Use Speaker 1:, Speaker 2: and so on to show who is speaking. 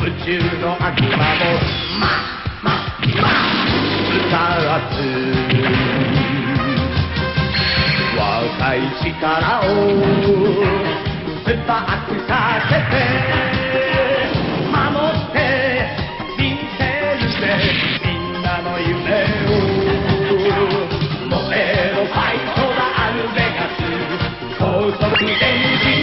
Speaker 1: 宇宙の悪魔も歌つ若い力をスパークさせて守ってみせるぜみんなの夢を燃えろファイトだアルベガス高速電磁